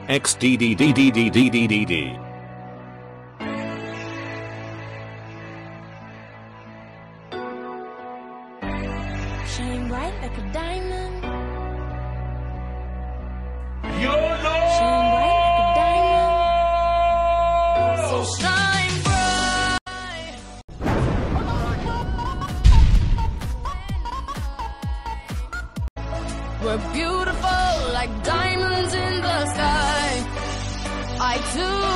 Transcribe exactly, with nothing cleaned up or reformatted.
X D D D D D D D D D. Shine bright like a diamond. YOLO! Shine bright like a diamond. So shine bright. We're beautiful like diamonds in the sky. I too